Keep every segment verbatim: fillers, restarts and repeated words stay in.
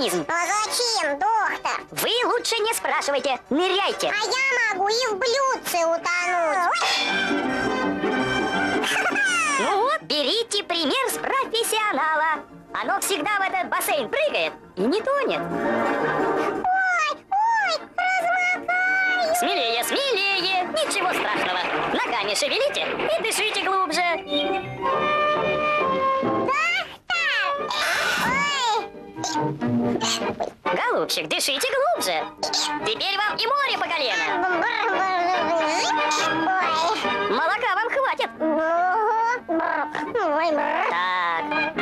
организм. А зачем, доктор? Вы лучше не спрашивайте, ныряйте. А я могу и в блюдце утонуть. Ну вот, берите пример с профессионала. Оно всегда в этот бассейн прыгает и не тонет. Ой, ой, размокаюсь. Смелее, смелее, ничего страшного. Ногами шевелите и дышите глубже. Голубчик, дышите глубже. Теперь вам и море по колено. Молока вам хватит. Так.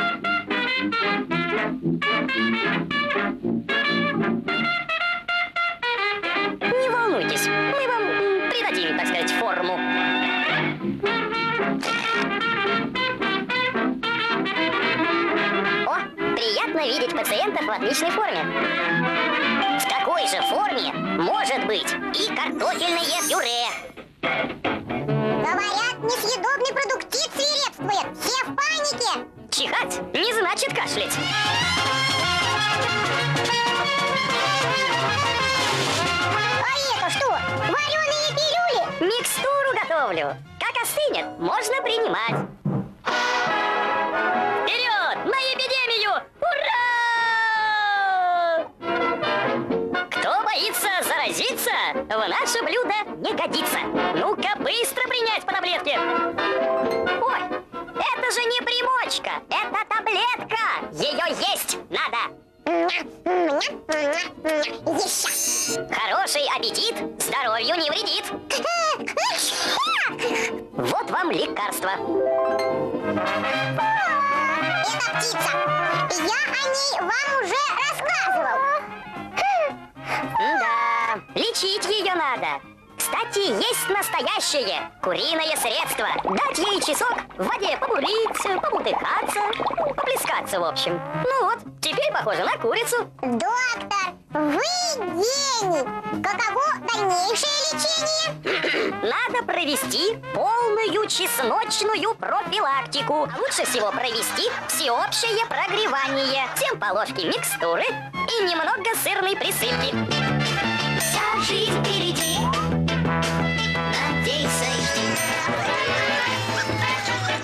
Не волнуйтесь, мы вам придадим, так сказать, форму. О, приятно видеть пациентов в отличной форме. В такой же форме может быть и картофельное пюре. Говорят, несъедобный продуктит свирепствует. Все в панике. Чихать не значит кашлять. А это что? Вареные пилюли? Микстуру готовлю. Как остынет, можно принимать. Вперед! На эпидемию! Ура! Кто боится заразиться, в наше блюдо не годится. Ну-ка, быстро принять по таблетке. Ой, это же не примочка, это таблетка. Ее есть надо. Еще. Хороший аппетит здоровью не вредит. Вот вам лекарство. Это птица. Я о ней вам уже рассказывал. Да, лечить ее надо. Кстати, есть настоящее куриное средство. Дать ей часок в воде побуриться, побутыхаться, поплескаться, в общем. Ну вот, теперь похоже на курицу. Доктор, вы гений. Каково дальнейшее лечение? Надо провести полную чесночную профилактику. А лучше всего провести всеобщее прогревание. Всем по ложке микстуры и немного сырной присыпки. Вся жизнь впереди. Надейся и жди.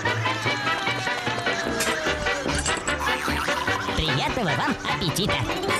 Приятного вам аппетита!